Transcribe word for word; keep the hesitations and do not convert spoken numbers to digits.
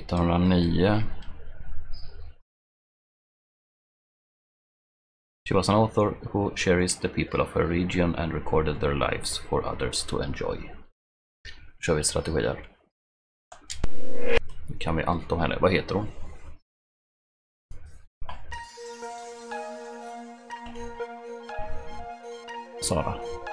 nittonhundranio. She was an author who cherished the people of her region and recorded their lives for others to enjoy. Nu kör vi strategier. Nu kan vi allt om henne. Vad heter hon? Sara.